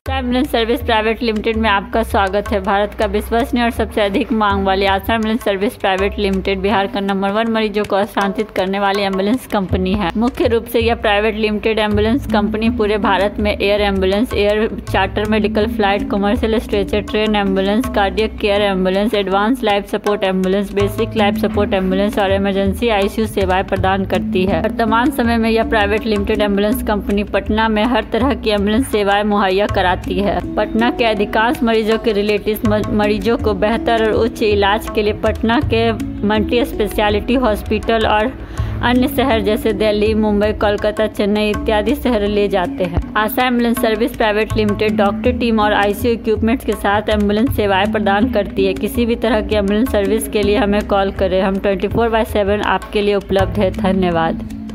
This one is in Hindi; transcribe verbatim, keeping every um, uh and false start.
एम्बुलेंस सर्विस प्राइवेट लिमिटेड में आपका स्वागत है। भारत का विश्वसनीय और सबसे अधिक मांग वाली Asha ambulance service private limited Bihar का नंबर वन मरीजों को स्थानांतरित करने वाली एम्बुलेंस कंपनी है। मुख्य रूप से यह प्राइवेट लिमिटेड एम्बुलेंस कंपनी पूरे भारत में air ambulance, air charter medical flight, commercial stretcher train ambulance, cardiac care ambulance, advance life support ambulance, basic life support ambulance और इमरजेंसी आईसीयू सेवाएं प्रदान करती है। वर्तमान समय में यह private limited ambulance company Patna में हर तरह की एम्बुलेंस सेवाएं मुहैया कराती है। पटना के अधिकांश मरीजों के रिलेटिव्स मरीजों को बेहतर और उच्च इलाज के लिए पटना के मल्टी स्पेशलिटी हॉस्पिटल और अन्य शहर जैसे दिल्ली, मुंबई, कोलकाता, चेन्नई इत्यादि शहर ले जाते हैं। Asha ambulance service private limited doctor team और आईसीयू इक्विपमेंट्स के साथ एम्बुलेंस सेवाएं प्रदान करती है। किसी भी तरह की एम्बुलेंस सर्विस के लिए हमें कॉल करें, हम ट्वेंटी फोर बाय सेवन आपके लिए उपलब्ध है। धन्यवाद।